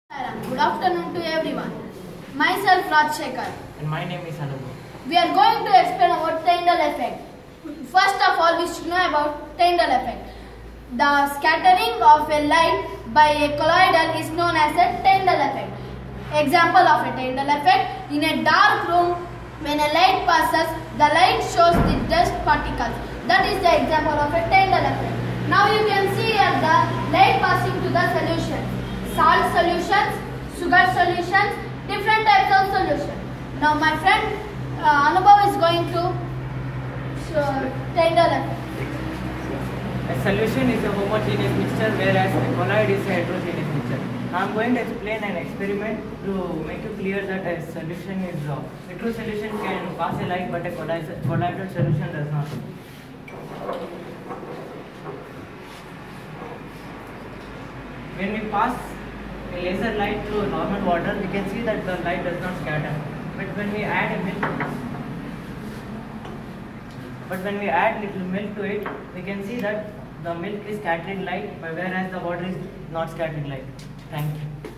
Good afternoon to everyone. Myself Rajshekhar. And my name is Anubhav. We are going to explain about Tyndall effect. First of all, we should know about Tyndall effect. The scattering of a light by a colloidal is known as a Tyndall effect. Example of a Tyndall effect: in a dark room, when a light passes, the light shows the dust particles. That is the example of a Tyndall effect. Now you can see here the light passing to the solution. Salt solutions, sugar solutions, different types of solutions. Now my friend Anubhav is going to show Tyndall effect. A solution is a homogeneous mixture, whereas a colloid is a heterogeneous mixture. I am going to explain an experiment to make it clear that a solution is a true solution can pass a light, but a colloidal solution does not. When we pass a laser light through normal water, we can see that the light does not scatter. But when we add little milk to it, we can see that the milk is scattering light, whereas the water is not scattering light. Thank you.